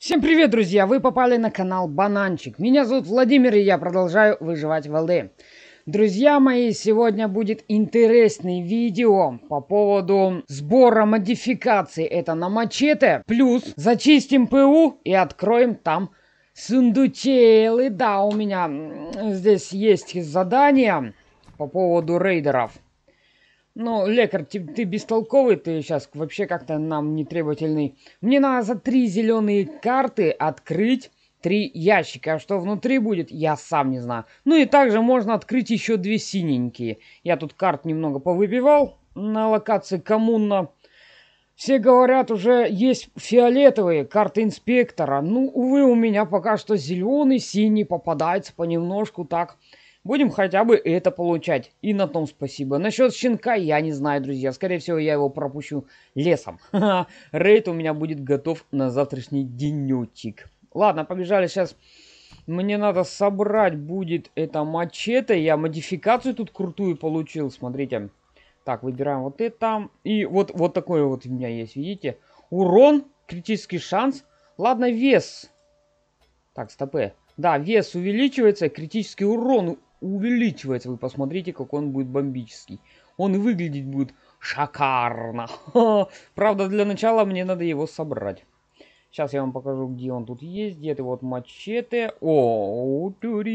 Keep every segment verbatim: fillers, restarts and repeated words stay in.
Всем привет, друзья! Вы попали на канал Бананчик. Меня зовут Владимир, и я продолжаю выживать в эл дэ. Друзья мои, сегодня будет интересное видео по поводу сбора модификаций. Это на мачете. Плюс зачистим ПУ и откроем там сундучелы. Да, у меня здесь есть задание по поводу рейдеров. Ну, лекарь, ты, ты бестолковый, ты сейчас вообще как-то нам не требовательный. Мне надо за три зеленые карты открыть три ящика. А что внутри будет, я сам не знаю. Ну и также можно открыть еще две синенькие. Я тут карт немного повыбивал на локации коммуна. Все говорят, уже есть фиолетовые карты инспектора. Ну, увы, у меня пока что зеленый, синий попадается понемножку так. Будем хотя бы это получать. И на том спасибо. Насчет щенка я не знаю, друзья. Скорее всего, я его пропущу лесом. Рейд у меня будет готов на завтрашний денечек. Ладно, побежали сейчас. Мне надо собрать будет это мачете. Я модификацию тут крутую получил. Смотрите. Так, выбираем вот это. И вот, вот такой вот у меня есть, видите? Урон, критический шанс. Ладно, вес. Так, стопы. Да, вес увеличивается, критический урон увеличивается. Вы посмотрите, какой он будет бомбический. Он выглядеть будет шикарно. Правда, для начала мне надо его собрать. Сейчас я вам покажу, где он тут есть. Где-то вот мачете. О,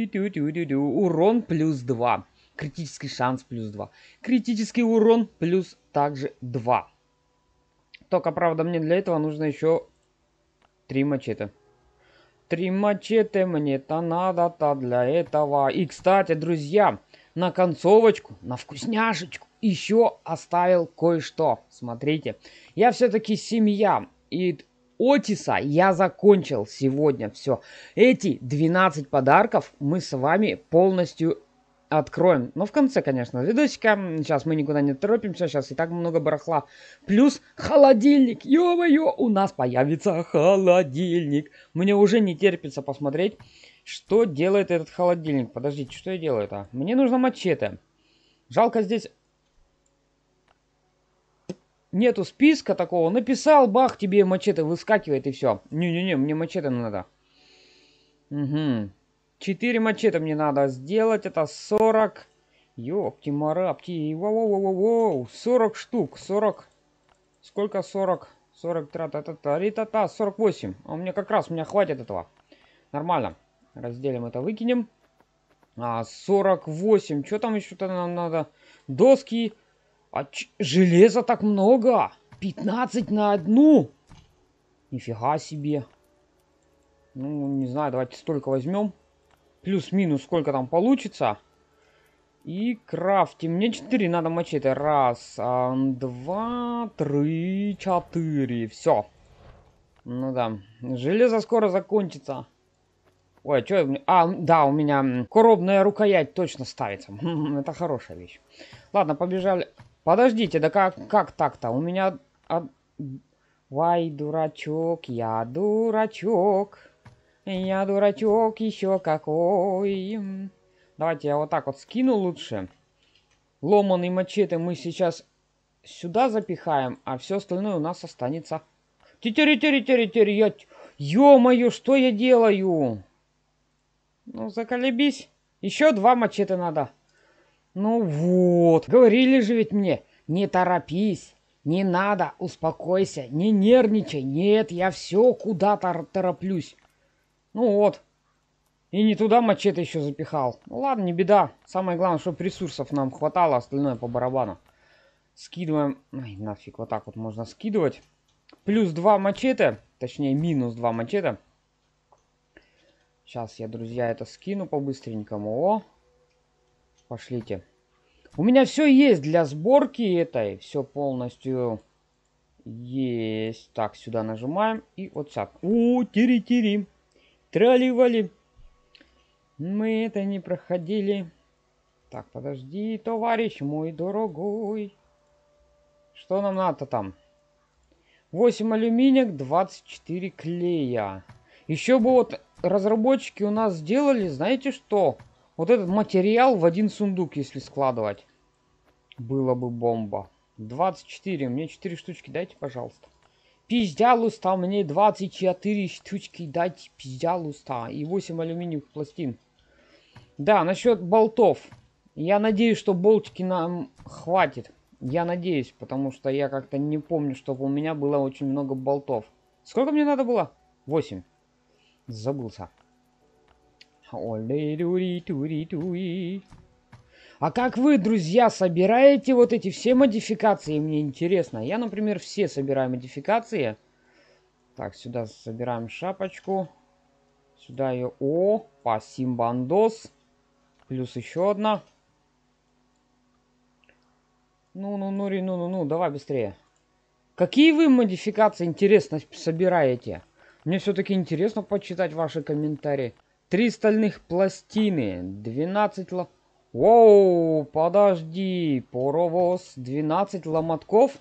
урон плюс два. Критический шанс плюс два. Критический урон плюс также два. Только, правда, мне для этого нужно еще три мачете. Три мачете мне-то надо-то для этого. И, кстати, друзья, на концовочку, на вкусняшечку еще оставил кое-что. Смотрите, я все-таки семья. И Отиса я закончил сегодня все. Эти двенадцать подарков мы с вами полностью откроем. Но в конце, конечно, видосика. Сейчас мы никуда не торопимся. Сейчас и так много барахла. Плюс холодильник. Ё-моё, у нас появится холодильник. Мне уже не терпится посмотреть, что делает этот холодильник. Подождите, что я делаю-то? Мне нужно мачете. Жалко, здесь нету списка такого. Написал, бах, тебе мачете выскакивает и все. Не-не-не, мне мачете надо. Угу. четыре мачете мне надо сделать. Это сорок. Ёпти-марапти. Воу-воу-воу-воу. сорок штук. сорок. Сколько сорок? сорок. Та-та-та-та. сорок восемь. А у меня как раз, у меня хватит этого. Нормально. Разделим это, выкинем. А, сорок восемь. Что там еще-то нам надо? Доски. А ч... железа так много. пятнадцать на одну. Нифига себе. Ну, не знаю, давайте столько возьмем. Плюс-минус сколько там получится. И крафтим. Мне четыре надо мачете. Раз, а, два, три, четыре. Все. Ну да. Железо скоро закончится. Ой, а что? А, да, у меня коробная рукоять точно ставится. Это хорошая вещь. Ладно, побежали. Подождите, да как, как так-то? У меня... Вай, дурачок, я дурачок. Я дурачок еще какой. Давайте я вот так вот скину лучше. Ломаный мачете мы сейчас сюда запихаем, а все остальное у нас останется. Тетери-тери-тери-тери, я... Ё-моё, что я делаю? Ну, заколебись. Еще два мачете надо. Ну вот. Говорили же ведь мне, не торопись. Не надо, успокойся, не нервничай. Нет, я все куда-то тороплюсь. Ну вот. И не туда мачете еще запихал. Ну ладно, не беда. Самое главное, чтобы ресурсов нам хватало, остальное по барабану. Скидываем. Ай, нафиг, вот так вот можно скидывать. Плюс два мачете. Точнее, минус два мачете. Сейчас я, друзья, это скину по-быстренькому. О, пошлите. У меня все есть для сборки этой. Все полностью есть. Так, сюда нажимаем. И вот так. О, тири-тири. Трали-вали. Мы это не проходили. Так, подожди, товарищ мой дорогой. Что нам надо там? восемь алюминиек, двадцать четыре клея. Еще бы вот разработчики у нас сделали, знаете что? Вот этот материал в один сундук, если складывать. Было бы бомба. двадцать четыре. Мне четыре штучки дайте, пожалуйста. Пиздялуста, мне двадцать четыре штучки дать, пиздялуста. И восемь алюминиевых пластин. Да, насчет болтов. Я надеюсь, что болтики нам хватит. Я надеюсь, потому что я как-то не помню, чтобы у меня было очень много болтов. Сколько мне надо было? восемь. Забылся. А как вы, друзья, собираете вот эти все модификации? Мне интересно. Я, например, все собираю модификации. Так, сюда собираем шапочку. Сюда ее... О, пасимбандос. Плюс еще одна. Ну-ну-ну, ну-ну-ну, давай быстрее. Какие вы модификации, интересно, собираете? Мне все-таки интересно почитать ваши комментарии. Три стальных пластины, двенадцать лом... Воу, подожди, паровоз, двенадцать ломотков?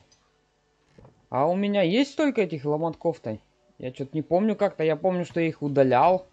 А у меня есть столько этих ломотков-то? Я что-то не помню как-то, я помню, что я их удалял.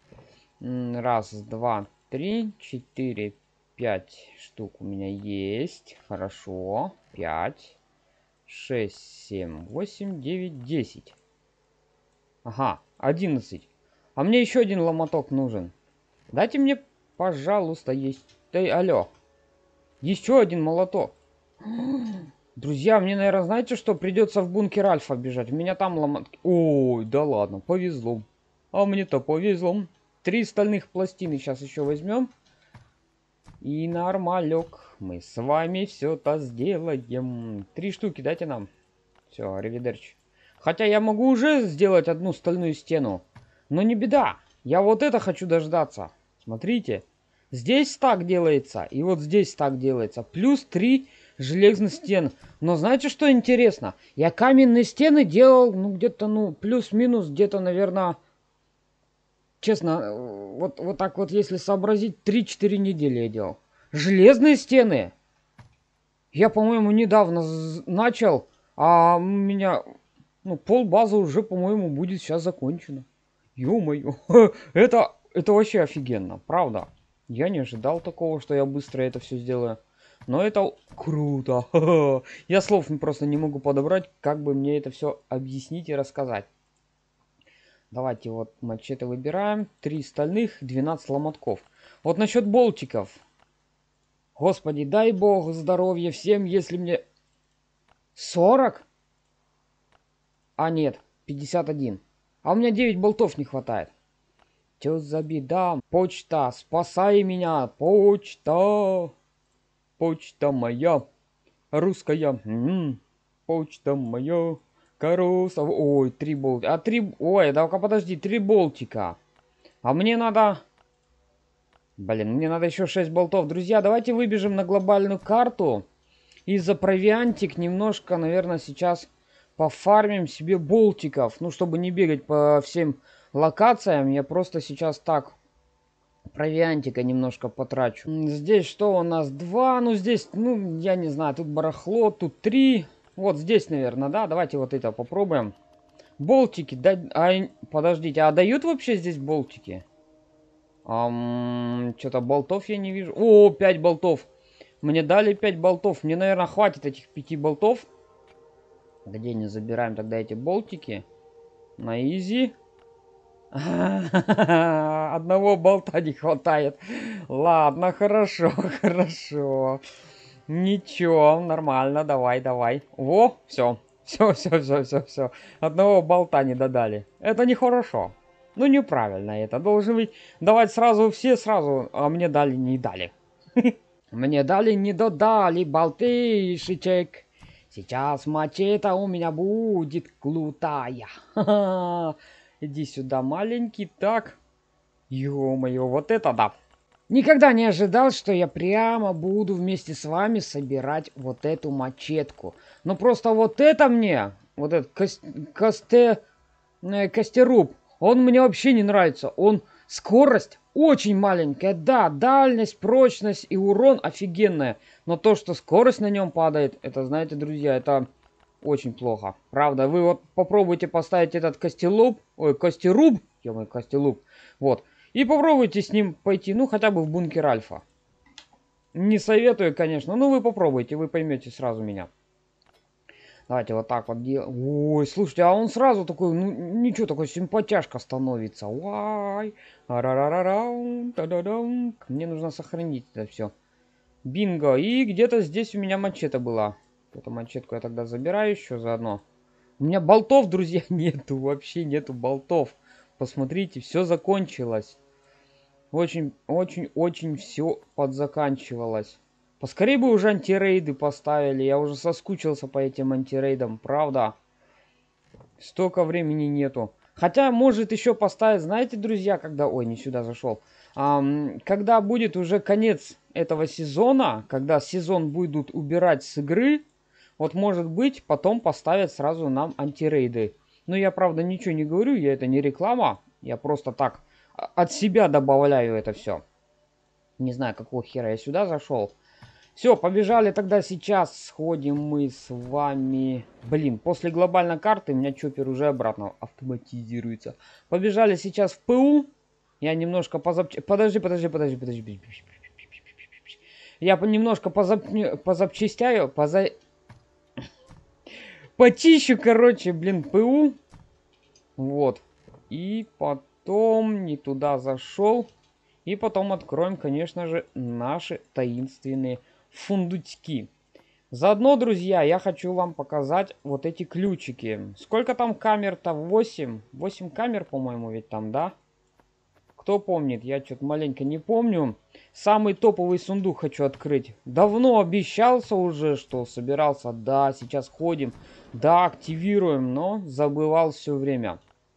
Раз, два, три, четыре, пять штук у меня есть. Хорошо, пять, шесть, семь, восемь, девять, десять. Ага, одиннадцать. А мне еще один ломоток нужен. Дайте мне, пожалуйста, есть... Эй, алло. Еще один молоток. Друзья, мне, наверное, знаете что? Придется в бункер Альфа бежать. У меня там ломотки. Ой, да ладно, повезло. А мне-то повезло. Три стальных пластины сейчас еще возьмем. И нормалек. Мы с вами все-то сделаем. Три штуки дайте нам. Все, аривидерчи. Хотя я могу уже сделать одну стальную стену. Но не беда. Я вот это хочу дождаться. Смотрите. Здесь так делается. И вот здесь так делается. Плюс три железных стен. Но знаете, что интересно? Я каменные стены делал, ну, где-то, ну, плюс-минус, где-то, наверное... Честно, вот, вот так вот, если сообразить, три-четыре недели я делал. Железные стены. Я, по-моему, недавно начал, а у меня, ну, полбазы уже, по-моему, будет сейчас закончено. Ё-моё, это, это вообще офигенно, правда. Я не ожидал такого, что я быстро это все сделаю. Но это круто. Я слов просто не могу подобрать, как бы мне это все объяснить и рассказать. Давайте вот мачете выбираем. Три стальных, двенадцать ломотков. Вот насчет болтиков. Господи, дай бог здоровья всем, если мне... сорок? А нет, пятьдесят один. А у меня девять болтов не хватает. Чё за беда? Почта, спасай меня, почта. Почта моя, русская. М-м. Почта моя. Каруса. Ой, три болтика. А три... Ой, да-ка подожди, три болтика. А мне надо... Блин, мне надо еще шесть болтов. Друзья, давайте выбежим на глобальную карту. И за провиантик немножко, наверное, сейчас пофармим себе болтиков. Ну, чтобы не бегать по всем локациям, я просто сейчас так провиантика немножко потрачу. Здесь что у нас? Два. Ну, здесь, ну, я не знаю, тут барахло, тут три. Вот здесь, наверное, да? Давайте вот это попробуем. Болтики. Да, а, подождите, а дают вообще здесь болтики? Um, Что-то болтов я не вижу. О, пять болтов. Мне дали пять болтов. Мне, наверное, хватит этих пяти болтов. Где не забираем тогда эти болтики? На изи. Одного болта не хватает. Ладно, хорошо, хорошо. Ничего, нормально, давай, давай. Во, все. Все, все, все, все, все. Одного болта не додали. Это нехорошо. Ну, неправильно это. Должен быть давать сразу все сразу, а мне дали, не дали. Мне дали, не додали болтышечек. Сейчас мачете у меня будет крутая. Иди сюда, маленький. Так. Ё-моё, вот это да. Никогда не ожидал, что я прямо буду вместе с вами собирать вот эту мачетку. Но просто вот это мне, вот этот кост, косте, э, костеруб, он мне вообще не нравится. Он скорость очень маленькая, да, дальность, прочность и урон офигенная. Но то, что скорость на нем падает, это, знаете, друзья, это очень плохо. Правда, вы вот попробуйте поставить этот костелуб, ой, костеруб, ё-моё, костелуб, вот. И попробуйте с ним пойти, ну, хотя бы в бункер Альфа. Не советую, конечно, но вы попробуйте, вы поймете сразу меня. Давайте вот так вот делаем. Ой, слушайте, а он сразу такой, ну ничего, такой симпатяшка становится. Вай. Арарарарам, та-да-дам. Мне нужно сохранить это все. Бинго. И где-то здесь у меня мачете была. Эту мачетку я тогда забираю еще заодно. У меня болтов, друзья, нету. Вообще нету болтов. Посмотрите, все закончилось. Очень, очень, очень все подзаканчивалось. Поскорее бы уже антирейды поставили. Я уже соскучился по этим антирейдам, правда. Столько времени нету. Хотя, может еще поставить, знаете, друзья, когда... Ой, не сюда зашел. Ам, когда будет уже конец этого сезона, когда сезон будут убирать с игры, вот может быть, потом поставят сразу нам антирейды. Но я, правда, ничего не говорю, я это не реклама. Я просто так от себя добавляю это все. Не знаю, какого хера я сюда зашел. Все, побежали тогда сейчас. Сходим мы с вами. Блин, после глобальной карты у меня чоппер уже обратно автоматизируется. Побежали сейчас в ПУ. Я немножко позап... Подожди, подожди, подожди, подожди. Я немножко позап... позапчастяю, поза... Почищу, короче, блин, ПУ. Вот. И потом не туда зашел. И потом откроем, конечно же, наши таинственные фундучки. Заодно, друзья, я хочу вам показать вот эти ключики. Сколько там камер-то? восемь. восемь камер, по-моему, ведь там, да? Кто помнит? Я что-то маленько не помню. Самый топовый сундук хочу открыть. Давно обещался уже, что собирался. Да, сейчас ходим. Да, активируем, но забывал все время.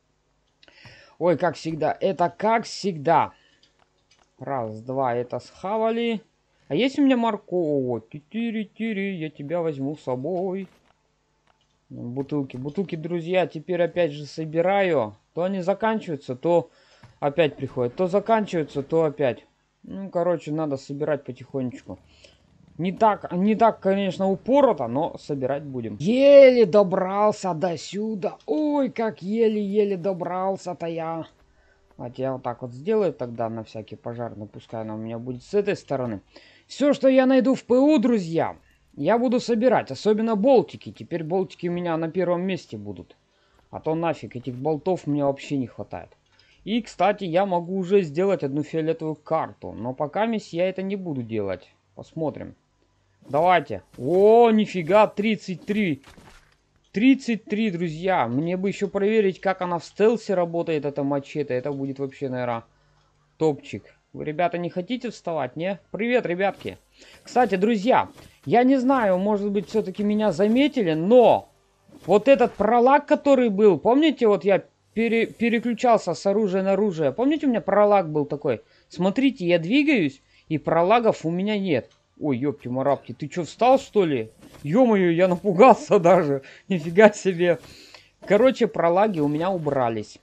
Ой, как всегда. Это как всегда. Раз, два, это схавали. А есть у меня морковь? Тири-тири, я тебя возьму с собой. Бутылки, бутылки, друзья, теперь опять же собираю. То они заканчиваются, то опять приходят. То заканчиваются, то опять. Ну, короче, надо собирать потихонечку. Не так, не так, конечно, упорото, но собирать будем. Еле добрался до сюда. Ой, как еле-еле добрался-то я. Вот я вот так вот сделаю тогда на всякий пожарный. Пускай она у меня будет с этой стороны. Все, что я найду в ПУ, друзья, я буду собирать. Особенно болтики. Теперь болтики у меня на первом месте будут. А то нафиг, этих болтов мне вообще не хватает. И, кстати, я могу уже сделать одну фиолетовую карту. Но пока я это не буду делать. Посмотрим. Давайте. О, нифига, тридцать три. тридцать три, друзья. Мне бы еще проверить, как она в стелсе работает, эта мачете. Это будет вообще, наверное, топчик. Вы, ребята, не хотите вставать, не? Привет, ребятки. Кстати, друзья, я не знаю, может быть, все-таки меня заметили, но вот этот пролаг, который был, помните, вот я пере переключался с оружия на оружие. Помните, у меня пролаг был такой? Смотрите, я двигаюсь, и пролагов у меня нет. Ой, ёпти-марапти, ты что, встал, что ли? Ё-моё, я напугался даже. Нифига себе. Короче, пролаги у меня убрались.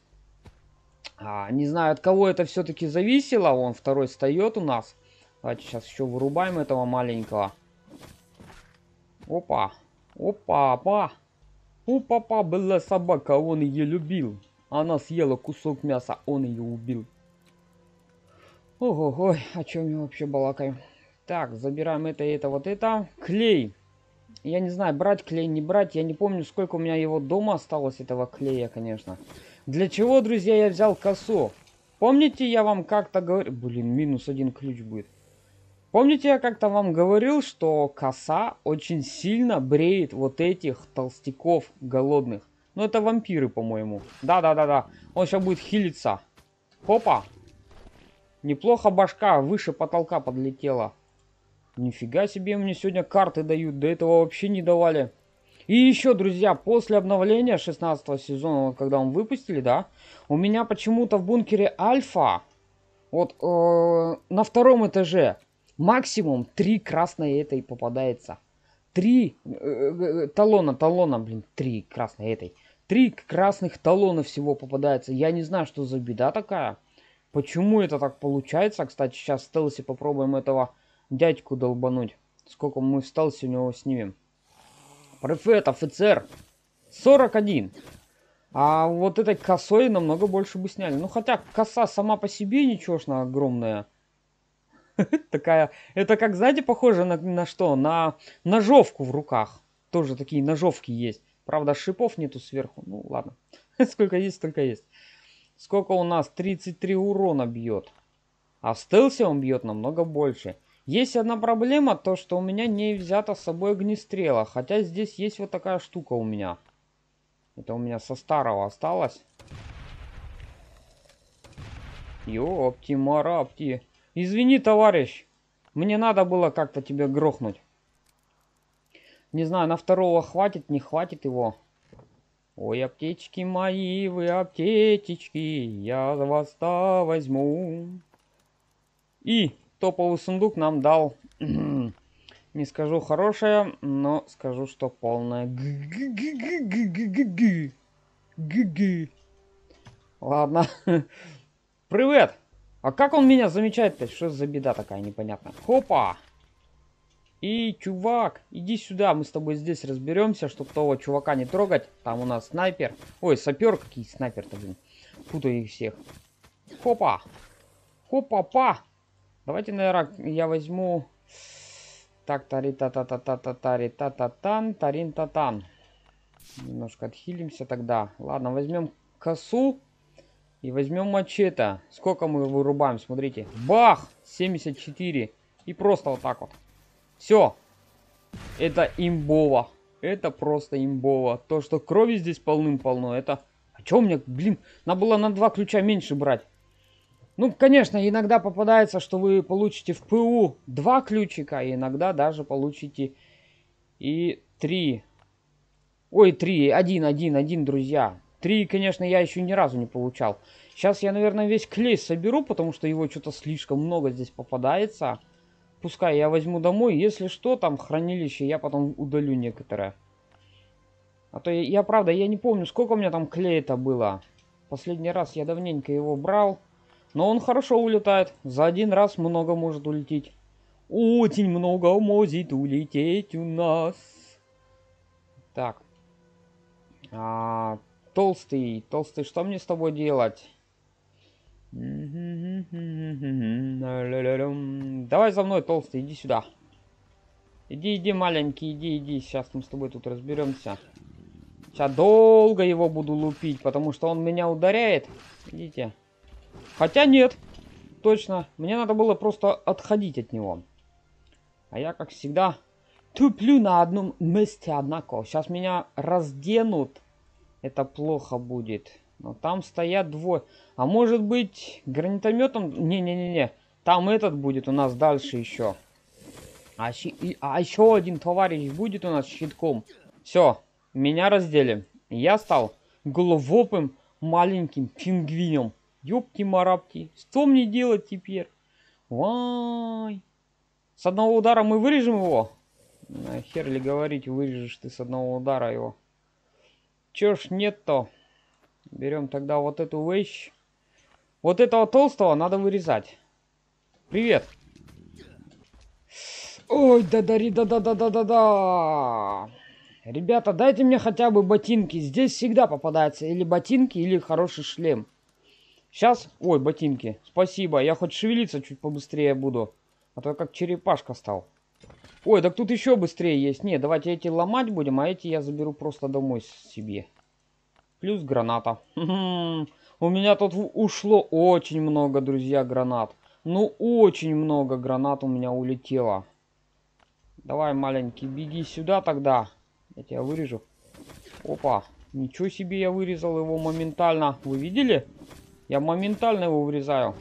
А, не знаю, от кого это все-таки зависело. Вон, второй встает у нас. Давайте сейчас еще вырубаем этого маленького. Опа. Опа, опа. У папа была собака, он ее любил. Она съела кусок мяса, он ее убил. Ого-го, о чем я вообще балакаю? Так, забираем это, это, вот это. Клей. Я не знаю, брать клей, не брать. Я не помню, сколько у меня его дома осталось, этого клея, конечно. Для чего, друзья, я взял косу? Помните, я вам как-то говорил... Блин, минус один ключ будет. Помните, я как-то вам говорил, что коса очень сильно бреет вот этих толстяков голодных. Ну, это вампиры, по-моему. Да-да-да-да. Он сейчас будет хилиться. Хопа. Неплохо башка выше потолка подлетела. Нифига себе, мне сегодня карты дают. До этого вообще не давали. И еще, друзья, после обновления шестнадцатого сезона, вот когда он выпустили, да, у меня почему-то в бункере Альфа, вот э, на втором этаже, максимум три красные этой попадается. Три э, э, талона, талона, блин, три красные этой. Три красных талона всего попадается. Я не знаю, что за беда такая. Почему это так получается? Кстати, сейчас в стелсе попробуем этого дядьку долбануть. Сколько мы в стелсе у него снимем. Префет, офицер. сорок один. А вот этой косой намного больше бы сняли. Ну, хотя коса сама по себе ничегошно огромная. Такая, это как, знаете, похоже на, на что? На ножовку в руках. тоже такие ножовки есть. Правда, шипов нету сверху. Ну, ладно. Сколько есть, столько есть. Сколько у нас? тридцать три урона бьет. А в стелсе он бьет намного больше. Есть одна проблема, то что у меня не взято с собой огнестрела. Хотя здесь есть вот такая штука у меня. Это у меня со старого осталось. Ёпти-марапти. Извини, товарищ. Мне надо было как-то тебя грохнуть. Не знаю, на второго хватит, не хватит его. Ой, аптечки мои, вы аптечечки, я вас-то возьму. И топовый сундук нам дал, не скажу хорошее, но скажу, что полное. Ладно. Привет. А как он меня замечает-то? Что за беда такая непонятная? Хопа. И, чувак, иди сюда, мы с тобой здесь разберемся, чтобы того чувака не трогать. Там у нас снайпер. Ой, сапер, какие снайпер-то, блин. Путаю их всех. Хопа. Хопа-па. Давайте, наверное, я возьму... Так, тари-та-та-та-та-та-тари-та-та-тан, тарин-та-тан. Немножко отхилимся тогда. Ладно, возьмем косу и возьмем мачете. Сколько мы вырубаем, смотрите. Бах! семьдесят четыре. И просто вот так вот. Все. Это имбово. Это просто имбово. То, что крови здесь полным-полно, это... А что у меня, блин, надо было на два ключа меньше брать. Ну, конечно, иногда попадается, что вы получите в ПУ два ключика, и иногда даже получите и три. Ой, три, один, один, один, друзья. Три, конечно, я еще ни разу не получал. Сейчас я, наверное, весь клей соберу, потому что его что-то слишком много здесь попадается. Пускай я возьму домой. Если что, там хранилище, я потом удалю некоторые. А то я, я правда, я не помню, сколько у меня там клея-то было. Последний раз я давненько его брал. Но он хорошо улетает. За один раз много может улететь. Очень много может улететь у нас. Так. А, толстый. Толстый, что мне с тобой делать? Давай за мной, толстый, иди сюда. Иди, иди, маленький, иди, иди. Сейчас мы с тобой тут разберемся. Сейчас долго его буду лупить, потому что он меня ударяет. Идите. Хотя нет. Точно. Мне надо было просто отходить от него. А я, как всегда, туплю на одном месте, однако. Сейчас меня разденут. Это плохо будет. Но там стоят двое. А может быть, гранатометом... Не-не-не-не. Там этот будет у нас дальше еще. А, щи... а еще один товарищ будет у нас щитком. Все. Меня раздели. Я стал головопым маленьким пингвином. Ёпти-марапти. Что мне делать теперь? Вай. С одного удара мы вырежем его? Хер ли говорить, вырежешь ты с одного удара его. Чё ж нет-то? Берем тогда вот эту вещь. Вот этого толстого надо вырезать. Привет. Ой, да-да-да-да-да-да-да-да. Ребята, дайте мне хотя бы ботинки. Здесь всегда попадается или ботинки, или хороший шлем. Сейчас... Ой, ботинки. Спасибо. Я хоть шевелиться чуть побыстрее буду. А то я как черепашка стал. Ой, так тут еще быстрее есть. Не, давайте эти ломать будем, а эти я заберу просто домой себе. Плюс граната. У меня тут ушло очень много, друзья, гранат. Ну, очень много гранат у меня улетело. Давай, маленький, беги сюда тогда. Я тебя вырежу. Опа. Ничего себе, я вырезал его моментально. Вы видели? Я моментально его вырезаю.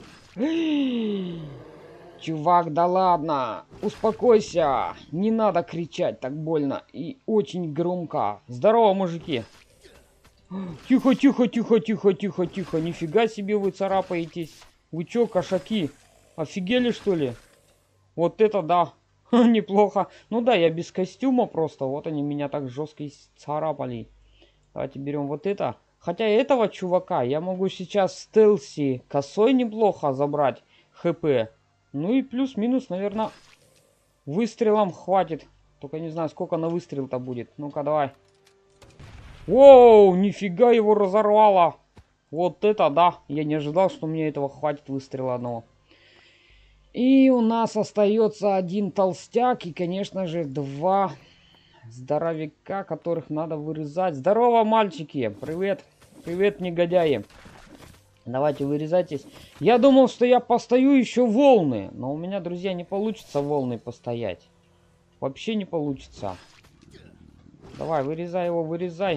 Чувак, да ладно. Успокойся. Не надо кричать так больно и очень громко. Здорово, мужики. Тихо, тихо, тихо, тихо, тихо, тихо. Нифига себе вы царапаетесь. Вы чё, кошаки? Офигели, что ли? Вот это да. Неплохо. Ну да, я без костюма просто. Вот они меня так жестко царапали. Давайте берем вот это. Хотя этого чувака я могу сейчас в стелси косой неплохо забрать. ХП. Ну и плюс-минус, наверное, выстрелом хватит. Только не знаю, сколько на выстрел-то будет. Ну-ка, давай. Воу, нифига его разорвало. Вот это да. Я не ожидал, что мне этого хватит выстрела одного. И у нас остается один толстяк и, конечно же, два здоровяка, которых надо вырезать. Здорово, мальчики! Привет! Привет, негодяи! Давайте вырезайтесь. Я думал, что я постою еще волны. Но у меня, друзья, не получится волны постоять. Вообще не получится. Давай, вырезай его, вырезай.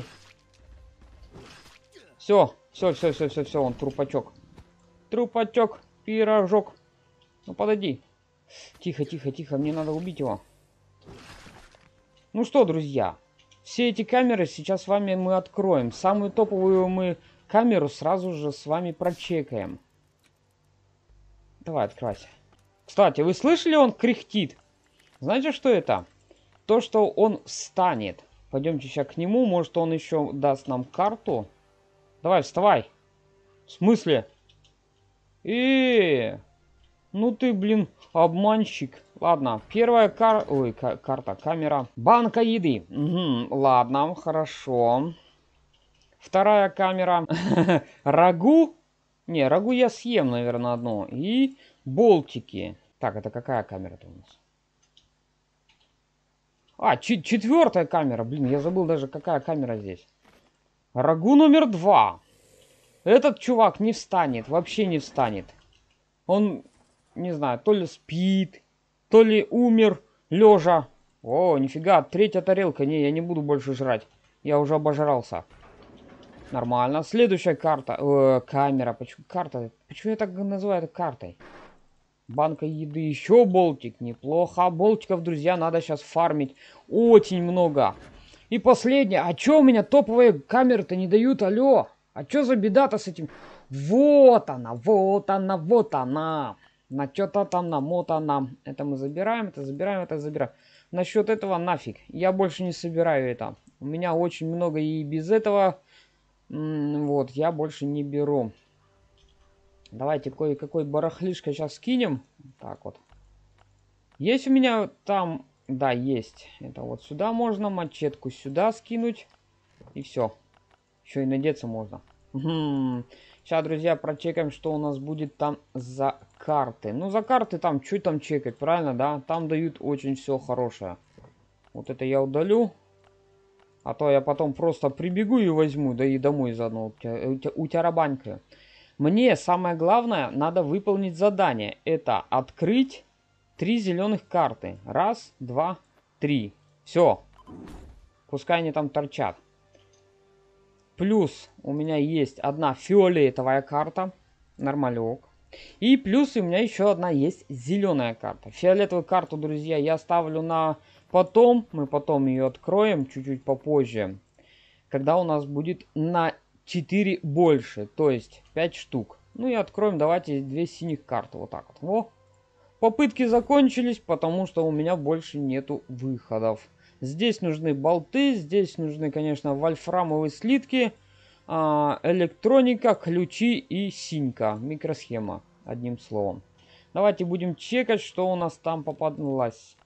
Все, все, все, все, все, все, он трупачок. Трупачок, пирожок. Ну, подойди. Тихо, тихо, тихо, мне надо убить его. Ну что, друзья, все эти камеры сейчас с вами мы откроем. Самую топовую мы камеру сразу же с вами прочекаем. Давай, откройся. Кстати, вы слышали, он кряхтит? Знаете, что это? То, что он встанет. Пойдемте сейчас к нему, может он еще даст нам карту. Давай, вставай. В смысле? И ну ты, блин, обманщик. Ладно, первая кар... Ой, ка карта, камера. Банка еды. Угу, ладно, хорошо. Вторая камера. Рагу. Не, рагу я съем, наверное, одно. И болтики. Так, это какая камера-то у нас? А, четвертая камера. Блин, я забыл даже, какая камера здесь. Рагу номер два. Этот чувак не встанет, вообще не встанет. Он, не знаю, то ли спит, то ли умер лежа. О, нифига, третья тарелка. Не, я не буду больше жрать. Я уже обожрался. Нормально. Следующая карта. Э, камера. Почему карта? Почему я так называю это картой? Банка еды. Еще болтик. Неплохо. Болтиков, друзья, надо сейчас фармить. Очень много. И последнее. А че у меня топовые камеры-то не дают? Алло. А что за беда-то с этим? Вот она, вот она, вот она. На что-то там намотана. Это мы забираем, это забираем, это забираем. Насчет этого нафиг. Я больше не собираю это. У меня очень много и без этого. Вот, я больше не беру. Давайте кое-какой барахлишко сейчас скинем. Так вот. Есть у меня там... Да, есть. Это вот сюда можно, мачетку сюда скинуть. И все. Еще и надеться можно. Угу. Сейчас, друзья, прочекаем, что у нас будет там за карты. Ну, за карты там, что там чекать, правильно, да? Там дают очень все хорошее. Вот это я удалю. А то я потом просто прибегу и возьму, да и домой заодно утярабанькаю. Мне самое главное, надо выполнить задание. Это открыть три зеленых карты. Раз, два, три. Все. Пускай они там торчат. Плюс у меня есть одна фиолетовая карта. Нормалек. И плюс у меня еще одна есть зеленая карта. Фиолетовую карту, друзья, я ставлю на потом. Мы потом ее откроем чуть-чуть попозже. Когда у нас будет на четыре больше. То есть пять штук. Ну и откроем, давайте, две синих карты. Вот так вот. О! Попытки закончились, потому что у меня больше нету выходов. Здесь нужны болты, здесь нужны, конечно, вольфрамовые слитки, электроника, ключи и синька. Микросхема, одним словом. Давайте будем чекать, что у нас там попадалось.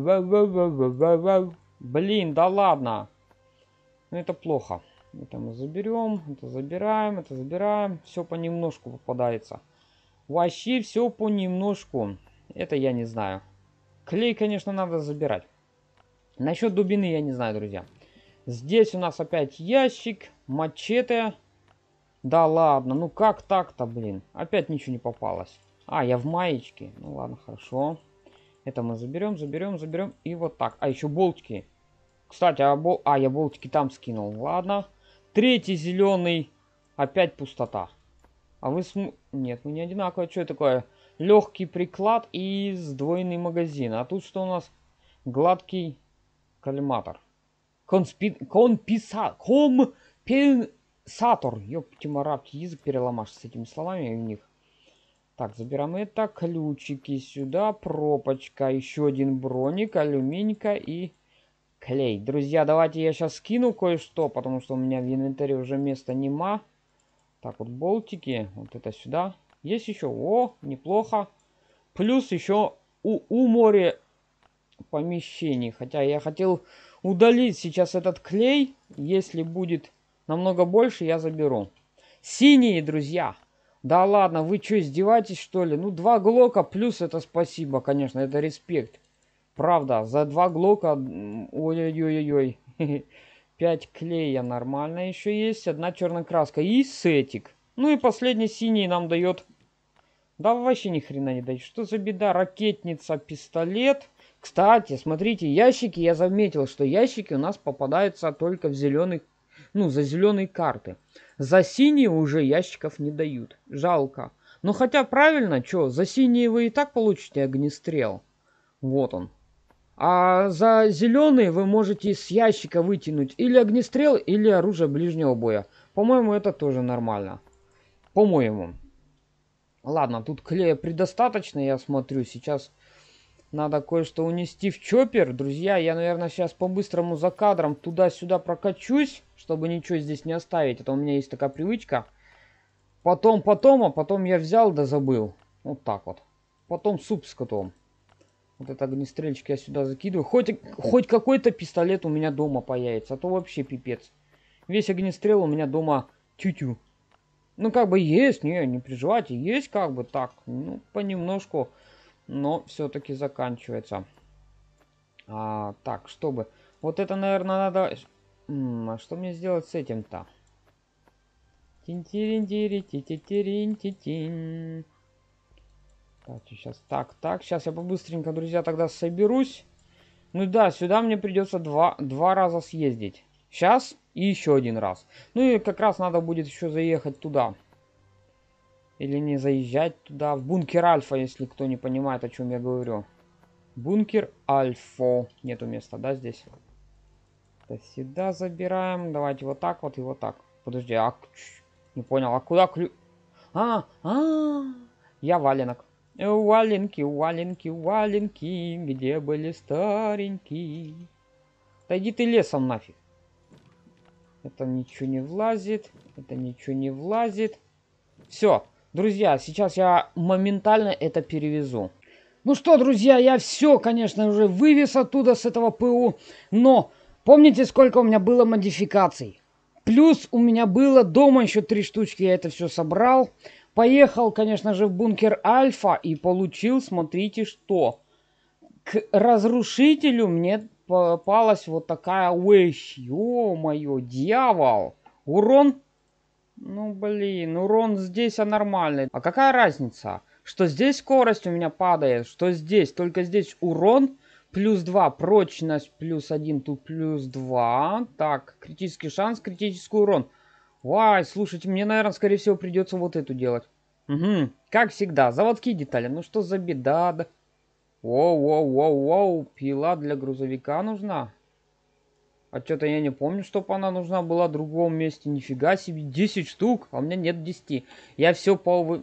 Блин, да ладно. Ну это плохо. Это мы заберем, это забираем, это забираем. Все понемножку попадается. Вообще все понемножку. Это я не знаю. Клей, конечно, надо забирать. Насчет дубины я не знаю, друзья. Здесь у нас опять ящик, мачете. Да ладно, ну как так-то, блин? Опять ничего не попалось. А, я в маечке. Ну ладно, хорошо. Это мы заберем, заберем, заберем. И вот так. А, еще болтики. Кстати, а, бол... а я болтики там скинул. Ладно. Третий зеленый. Опять пустота. А вы см... Нет, мы не одинаковые. Что это такое? Легкий приклад и сдвоенный магазин. А тут что у нас? Гладкий коллиматор. Конспи... Комписа... Компенсатор. Ёптимарапти, язык переломашь с этими словами у них. Так, забираем это. Ключики сюда. Пропочка. Еще один броник. Алюминька и клей. Друзья, давайте я сейчас скину кое-что, потому что у меня в инвентаре уже места нема. Так, вот болтики. Вот это сюда. Есть еще. О, неплохо. Плюс еще у, у моря помещений. Хотя я хотел удалить сейчас этот клей. Если будет намного больше, я заберу. Синие, друзья. Да ладно, вы что, издеваетесь, что ли? Ну, два глока плюс это спасибо, конечно, это респект. Правда, за два глока... Ой-ой-ой-ой. пять клея нормально еще есть. Одна черная краска. И сетик. Ну и последний синий нам дает... Да вообще ни хрена не дает. Что за беда? Ракетница, пистолет. Кстати, смотрите, ящики. Я заметил, что ящики у нас попадаются только в зеленый... Ну, за зеленые карты. За синие уже ящиков не дают. Жалко. Ну хотя правильно, что, за синие вы и так получите огнестрел. Вот он. А за зеленые вы можете с ящика вытянуть или огнестрел, или оружие ближнего боя. По-моему, это тоже нормально. По-моему. Ладно, тут клея предостаточно, я смотрю. Сейчас надо кое-что унести в чоппер. Друзья, я, наверное, сейчас по-быстрому за кадром туда-сюда прокачусь, чтобы ничего здесь не оставить. Это у меня есть такая привычка. Потом, потом, а потом я взял да забыл. Вот так вот. Потом суп с котом. Вот это огнестрельчик я сюда закидываю. Хоть, хоть какой-то пистолет у меня дома появится. А то вообще пипец. Весь огнестрел у меня дома тю-тю. Ну как бы есть, не, не переживайте. Есть как бы так. Ну понемножку. Но все-таки заканчивается. А, так, чтобы... Вот это, наверное, надо... М, а что мне сделать с этим-то? Тин-тирин-тири-ти-ти-тирин-ти-тин. Так, сейчас так, так. Сейчас я побыстренько, друзья, тогда соберусь. Ну да, сюда мне придется два, два раза съездить. Сейчас и еще один раз. Ну и как раз надо будет еще заехать туда. Или не заезжать туда. В бункер Альфа, если кто не понимает, о чем я говорю. Бункер Альфа. Нету места, да, здесь? Это сюда забираем. Давайте вот так вот и вот так. Подожди, а... Не понял, а куда ключ? А, а, я валенок. Валенки, валенки, валенки, где были старенькие? Да иди ты лесом нафиг. Это ничего не влазит, это ничего не влазит. Все, друзья, сейчас я моментально это перевезу. Ну что, друзья, я все, конечно, уже вывез оттуда с этого ПУ, но помните, сколько у меня было модификаций? Плюс у меня было дома еще три штучки, я это все собрал. Поехал, конечно же, в бункер Альфа и получил, смотрите, что. К разрушителю мне попалась вот такая вещь. Ё-моё, дьявол. Урон? Ну, блин, урон здесь нормальный. А какая разница? Что здесь скорость у меня падает, что здесь. Только здесь урон плюс два, прочность плюс один, тут плюс два. Так, критический шанс, критический урон. Вай, слушайте, мне, наверное, скорее всего, придется вот эту делать. Угу, как всегда, заводские детали. Ну что за беда, да? Воу-воу-воу-воу, пила для грузовика нужна. А что-то я не помню, чтобы она нужна была в другом месте. Нифига себе, десять штук, а у меня нет десяти. Я все по...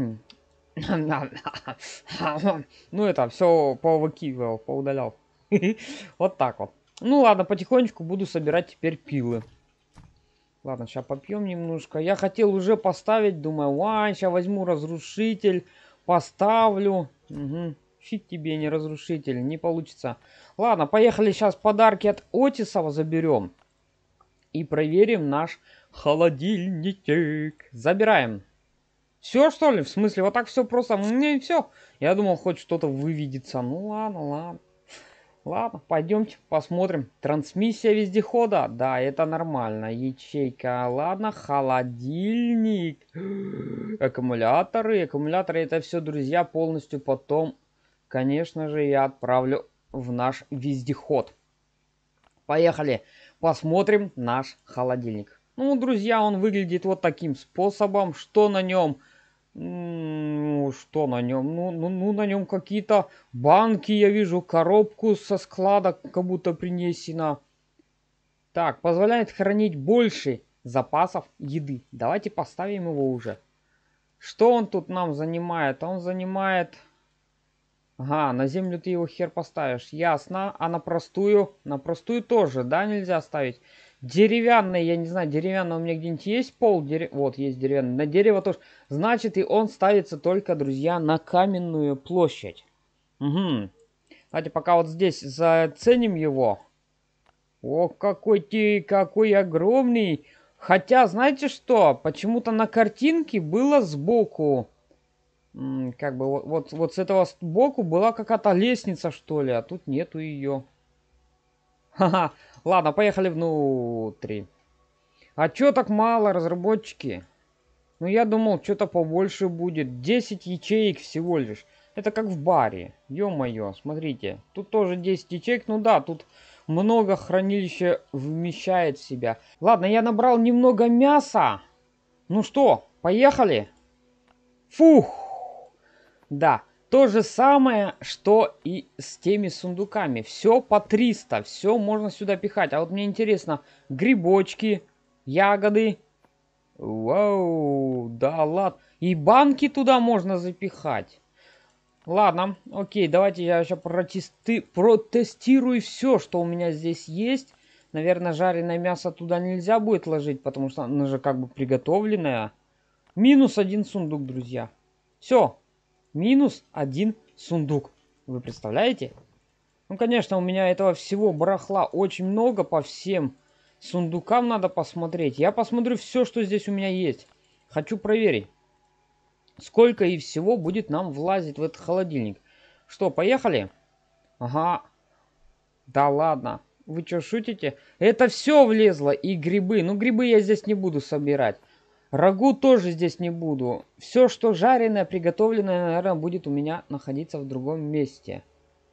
Ну это, все повыкидывал, поудалял. Вот так вот. Ну ладно, потихонечку буду собирать теперь пилы. Ладно, сейчас попьем немножко. Я хотел уже поставить, думаю, ой, сейчас возьму разрушитель, поставлю. Угу. Фиг тебе, не разрушитель, не получится. Ладно, поехали сейчас подарки от Отисова заберем. И проверим наш холодильничек. Забираем. Все, что ли? В смысле, вот так все просто? Не, все. Я думал, хоть что-то выведется. Ну ладно, ладно. Ладно, пойдемте посмотрим. Трансмиссия вездехода. Да, это нормально. Ячейка. Ладно, холодильник. Аккумуляторы. Аккумуляторы, это все, друзья, полностью потом, конечно же, я отправлю в наш вездеход. Поехали. Посмотрим наш холодильник. Ну, друзья, он выглядит вот таким способом. Что на нем? Ну, что на нем? Ну, ну, ну на нем какие-то банки, я вижу, коробку со склада как будто принесена. Так, позволяет хранить больше запасов еды. Давайте поставим его уже. Что он тут нам занимает? Он занимает... Ага, на землю ты его хер поставишь. Ясно. А на простую? На простую тоже, да, нельзя ставить? Деревянный, я не знаю, деревянный у меня где-нибудь есть пол? Дерев... Вот, есть деревянный. На дерево тоже. Значит, и он ставится только, друзья, на каменную площадь. Угу. Давайте пока вот здесь заценим его. О, какой ты, какой огромный. Хотя, знаете что? Почему-то на картинке было сбоку. М, как бы вот, вот, вот с этого сбоку была какая-то лестница, что ли, а тут нету ее. Ха-ха. Ладно, поехали внутрь. А чё так мало, разработчики? Ну, я думал, что-то побольше будет. десять ячеек всего лишь. Это как в баре. Ё-моё, смотрите. Тут тоже десять ячеек. Ну да, тут много хранилища вмещает в себя. Ладно, я набрал немного мяса. Ну что, поехали? Фух. Да, то же самое, что и с теми сундуками. Все по триста. Все можно сюда пихать. А вот мне интересно, грибочки, ягоды... Вау, да ладно. И банки туда можно запихать. Ладно, окей, давайте я сейчас протесты... протестирую все, что у меня здесь есть. Наверное, жареное мясо туда нельзя будет ложить, потому что оно же как бы приготовленное. Минус один сундук, друзья. Все, минус один сундук. Вы представляете? Ну, конечно, у меня этого всего барахла очень много по всем сундукам надо посмотреть. Я посмотрю все, что здесь у меня есть. Хочу проверить, сколько и всего будет нам влазить в этот холодильник. Что, поехали? Ага. Да ладно. Вы что, шутите? Это все влезло. И грибы. Ну, грибы я здесь не буду собирать. Рагу тоже здесь не буду. Все, что жареное, приготовленное, наверное, будет у меня находиться в другом месте.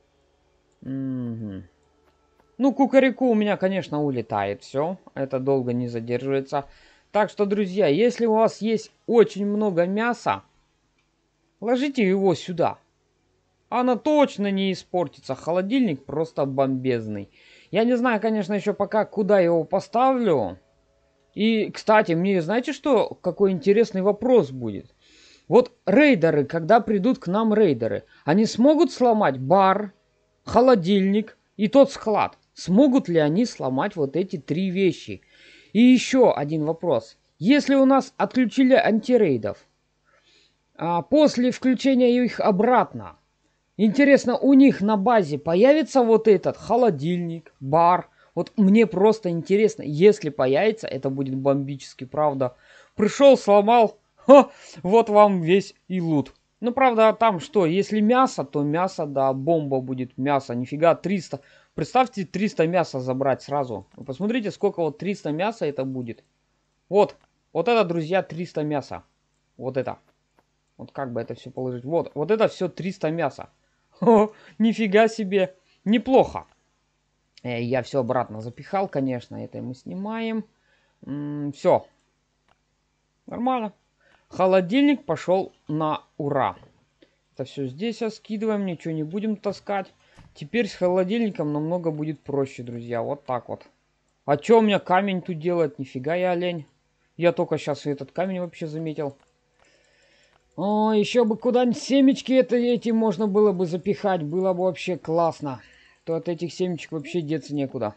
Угу. Ну, кукареку у меня, конечно, улетает все. Это долго не задерживается. Так что, друзья, если у вас есть очень много мяса, ложите его сюда. Оно точно не испортится. Холодильник просто бомбезный. Я не знаю, конечно, еще пока, куда его поставлю. И, кстати, мне, знаете что, какой интересный вопрос будет? Вот рейдеры, когда придут к нам рейдеры, они смогут сломать бар, холодильник и тот склад? Смогут ли они сломать вот эти три вещи? И еще один вопрос. Если у нас отключили антирейдов, а после включения их обратно, интересно, у них на базе появится вот этот холодильник, бар? Вот мне просто интересно, если появится, это будет бомбически, правда. Пришел, сломал, ха, вот вам весь и лут. Ну, правда, там что, если мясо, то мясо, да, бомба будет мясо, нифига, триста. Представьте, триста мяса забрать сразу. Вы посмотрите, сколько вот триста мяса это будет. Вот, вот это, друзья, триста мяса. Вот это. Вот как бы это все положить. Вот, вот это все триста мяса. О, нифига себе. Неплохо. Э, я все обратно запихал, конечно. Это мы снимаем. Все. Нормально. Холодильник пошел на ура. Это все здесь скидываем. Ничего не будем таскать. Теперь с холодильником намного будет проще, друзья. Вот так вот. А что у меня камень тут делает? Нифига я олень. Я только сейчас этот камень вообще заметил. О, еще бы куда-нибудь семечки это, эти можно было бы запихать. Было бы вообще классно. То от этих семечек вообще деться некуда.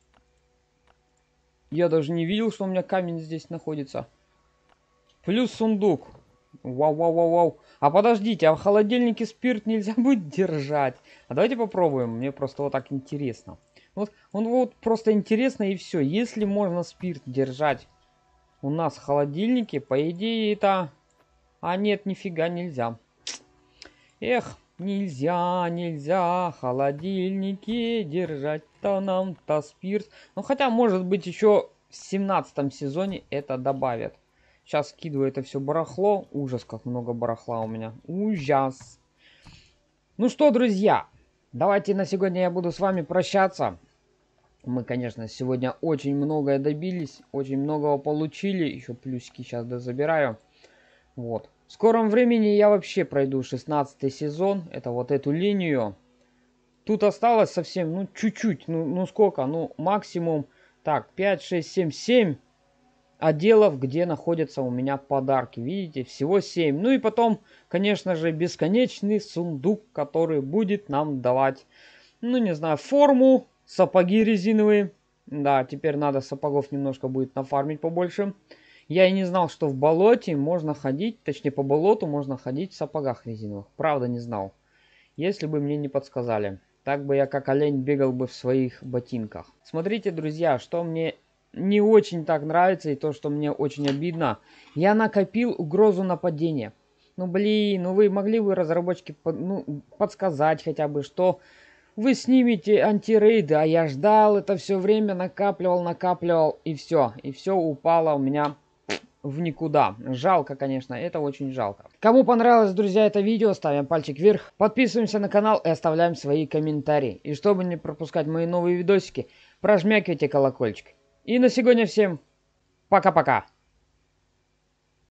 Я даже не видел, что у меня камень здесь находится. Плюс сундук. Вау-вау-вау-вау. А подождите, а в холодильнике спирт нельзя будет держать? А давайте попробуем. Мне просто вот так интересно. Вот, он вот просто интересно и все. Если можно спирт держать у нас в холодильнике, по идее это... А нет, нифига нельзя. Эх, нельзя, нельзя в холодильнике держать-то нам-то спирт. Ну, хотя, может быть, еще в семнадцатом сезоне это добавят. Сейчас скидываю это все барахло. Ужас, как много барахла у меня. Ужас. Ну что, друзья, давайте на сегодня я буду с вами прощаться. Мы, конечно, сегодня очень многое добились. Очень многого получили. Еще плюсики сейчас дозабираю. Вот. В скором времени я вообще пройду шестнадцатый сезон. Это вот эту линию. Тут осталось совсем, ну, чуть-чуть. Ну, ну, сколько? Ну, максимум, так, пять, шесть, семь, семь отделов, где находятся у меня подарки. Видите, всего семь. Ну и потом, конечно же, бесконечный сундук, который будет нам давать, ну, не знаю, форму, сапоги резиновые. Да, теперь надо сапогов немножко будет нафармить побольше. Я и не знал, что в болоте можно ходить, точнее по болоту можно ходить в сапогах резиновых. Правда не знал. Если бы мне не подсказали. Так бы я как олень бегал бы в своих ботинках. Смотрите, друзья, что мне не очень так нравится и то, что мне очень обидно. Я накопил угрозу нападения. Ну блин, ну вы могли бы, разработчики, под, ну, подсказать хотя бы, что вы снимете антирейды, а я ждал это все время, накапливал, накапливал, и все. И все упало у меня в никуда. Жалко, конечно, это очень жалко. Кому понравилось, друзья, это видео, ставим пальчик вверх, подписываемся на канал и оставляем свои комментарии. И чтобы не пропускать мои новые видосики, прожмякивайте колокольчик. И на сегодня всем пока-пока.